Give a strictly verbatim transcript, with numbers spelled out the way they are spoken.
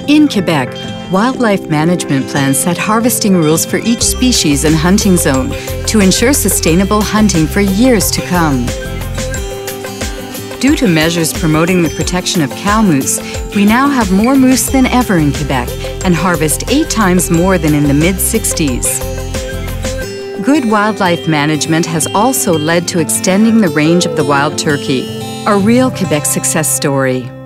In Quebec, wildlife management plans set harvesting rules for each species and hunting zone to ensure sustainable hunting for years to come. Due to measures promoting the protection of cow moose, we now have more moose than ever in Quebec and harvest eight times more than in the mid sixties. Good wildlife management has also led to extending the range of the wild turkey, a real Quebec success story.